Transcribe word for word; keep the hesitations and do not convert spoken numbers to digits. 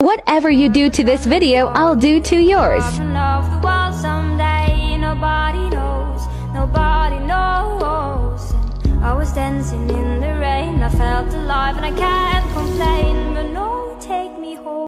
Whatever you do to this video, I'll do to yours. Nobody knows, nobody knows. I was dancing in the rain, I felt alive and I can't complain. But no, take me home.